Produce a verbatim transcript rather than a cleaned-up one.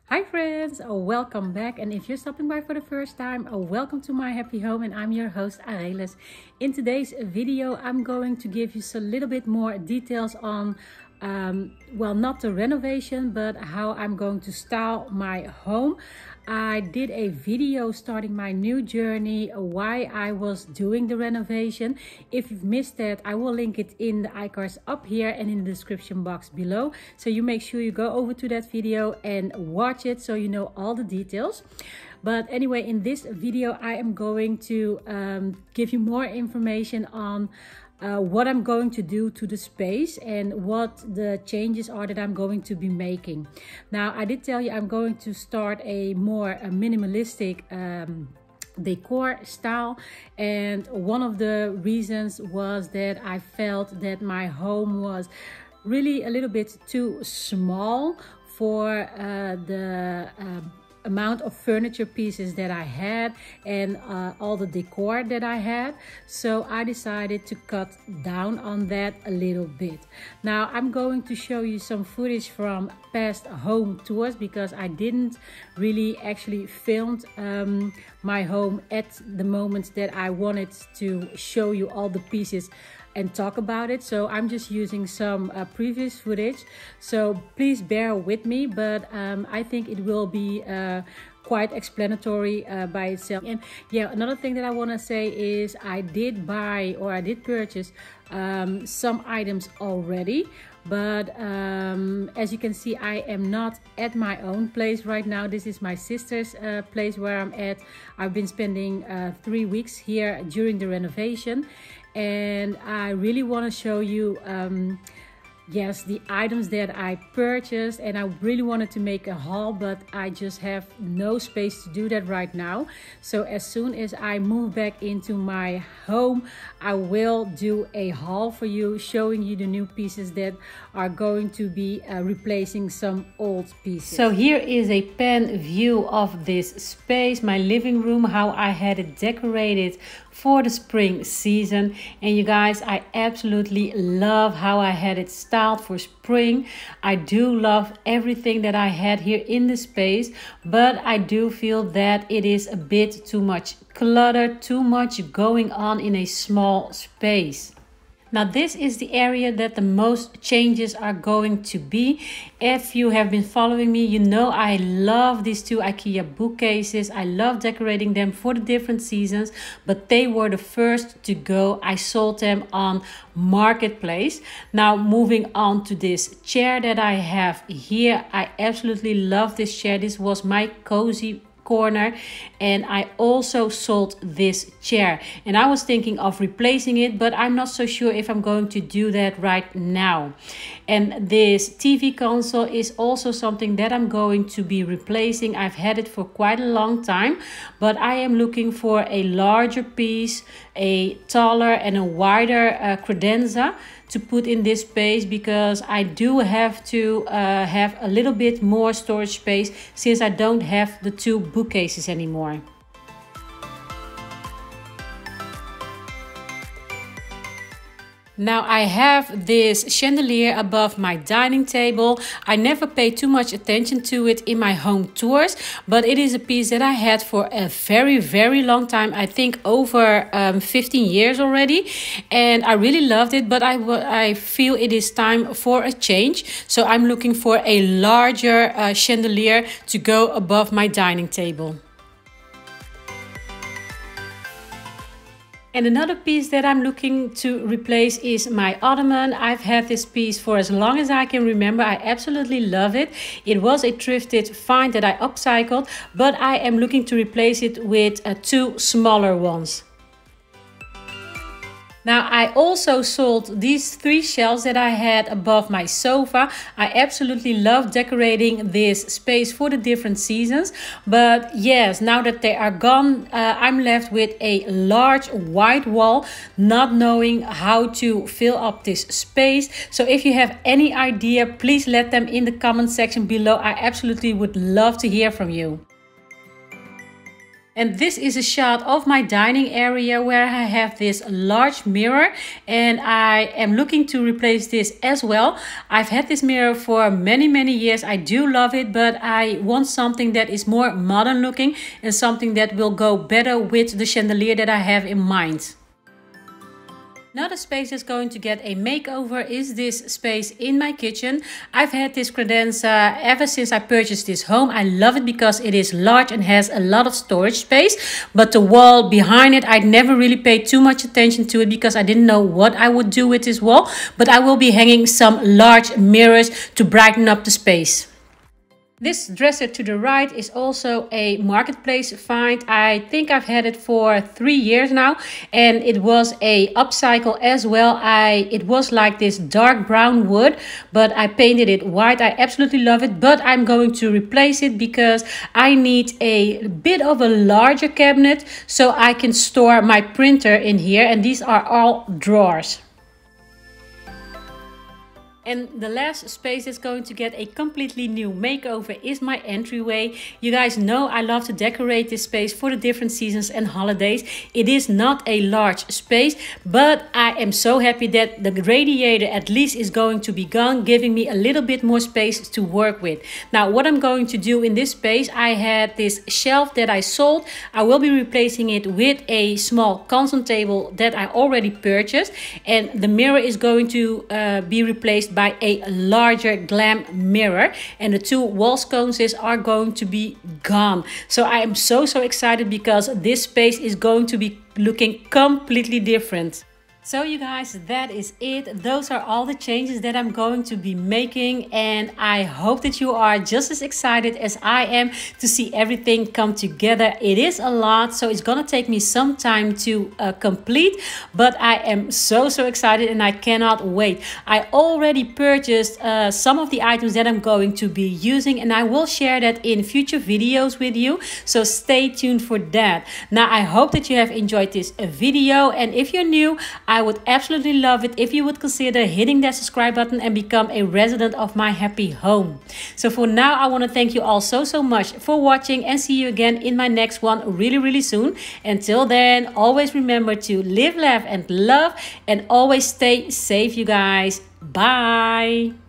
Hi friends, uh, welcome back, and if you're stopping by for the first time, uh, welcome to my happy home, and I'm your host Arelis. In today's video I'm going to give you a little bit more details on um, well, not the renovation, but how I'm going to style my home. I did a video starting my new journey, why I was doing the renovation. If you've missed that, I will link it in the iCards up here and in the description box below. So you make sure you go over to that video and watch it so you know all the details. But anyway, in this video I am going to um, give you more information on Uh, what I'm going to do to the space and what the changes are that I'm going to be making. Now, I did tell you I'm going to start a more a minimalistic um, decor style, and one of the reasons was that I felt that my home was really a little bit too small for uh, the uh, amount of furniture pieces that I had and uh, all the decor that I had. So I decided to cut down on that a little bit. Now I'm going to show you some footage from past home tours because I didn't really actually film um, my home at the moment that I wanted to show you all the pieces and talk about it. So I'm just using some uh, previous footage, so please bear with me, but um, I think it will be uh, quite explanatory uh, by itself. And yeah, another thing that I want to say is I did buy or I did purchase um, some items already, but um, as you can see, I am not at my own place right now. This is my sister's uh, place where I'm at. I've been spending uh, three weeks here during the renovation, and I really want to show you um, yes, the items that I purchased, and I really wanted to make a haul, but I just have no space to do that right now. So as soon as I move back into my home, I will do a haul for you, showing you the new pieces that are going to be uh, replacing some old pieces. So here is a pan view of this space, my living room, how I had it decorated for the spring season. And you guys, I absolutely love how I had it styled for spring. I do love everything that I had here in the space, but I do feel that it is a bit too much clutter, too much going on in a small space. Now this is the area that the most changes are going to be. If you have been following me, you know I love these two IKEA bookcases. I love decorating them for the different seasons, but they were the first to go. I sold them on Marketplace. Now moving on to this chair that I have here. I absolutely love this chair. This was my cozy corner, and I also sold this chair, and I was thinking of replacing it, but I'm not so sure if I'm going to do that right now. And this T V console is also something that I'm going to be replacing. I've had it for quite a long time, but I am looking for a larger piece, a taller and a wider uh, credenza to put in this space, because I do have to uh, have a little bit more storage space since I don't have the two bookcases anymore. Now I have this chandelier above my dining table. I never pay too much attention to it in my home tours, but it is a piece that I had for a very, very long time. I think over um, fifteen years already, and I really loved it, but I, I feel it is time for a change. So I'm looking for a larger uh, chandelier to go above my dining table. And another piece that I'm looking to replace is my ottoman. I've had this piece for as long as I can remember. I absolutely love it. It was a thrifted find that I upcycled, but I am looking to replace it with uh, two smaller ones. Now I also sold these three shelves that I had above my sofa. I absolutely love decorating this space for the different seasons. But yes, now that they are gone, uh, I'm left with a large white wall, not knowing how to fill up this space. So if you have any idea, please let them in the comment section below. I absolutely would love to hear from you. And this is a shot of my dining area where I have this large mirror, and I am looking to replace this as well. I've had this mirror for many, many years. I do love it, but I want something that is more modern looking and something that will go better with the chandelier that I have in mind. Another space that's going to get a makeover is this space in my kitchen. I've had this credenza ever since I purchased this home. I love it because it is large and has a lot of storage space. But the wall behind it, I never really paid too much attention to it because I didn't know what I would do with this wall. But I will be hanging some large mirrors to brighten up the space. This dresser to the right is also a marketplace find. I think I've had it for three years now, and it was a upcycle as well. I it was like this dark brown wood, but I painted it white. I absolutely love it, but I'm going to replace it because I need a bit of a larger cabinet so I can store my printer in here, and these are all drawers. And the last space that's going to get a completely new makeover is my entryway. You guys know I love to decorate this space for the different seasons and holidays. It is not a large space, but I am so happy that the radiator at least is going to be gone, giving me a little bit more space to work with. Now, what I'm going to do in this space, I had this shelf that I sold. I will be replacing it with a small console table that I already purchased, and the mirror is going to uh, be replaced by a larger glam mirror, and the two wall sconces are going to be gone. So I am so so excited because this space is going to be looking completely different. So you guys, that is it. Those are all the changes that I'm going to be making, and I hope that you are just as excited as I am to see everything come together. It is a lot, so it's gonna take me some time to uh, complete, but I am so so excited and I cannot wait. I already purchased uh, some of the items that I'm going to be using, and I will share that in future videos with you, so stay tuned for that. Now, I hope that you have enjoyed this uh, video, and if you're new, I I would absolutely love it if you would consider hitting that subscribe button and become a resident of my happy home. So for now, I want to thank you all so, so much for watching, and see you again in my next one really, really soon. Until then, always remember to live, laugh, and love, and always stay safe, you guys. Bye.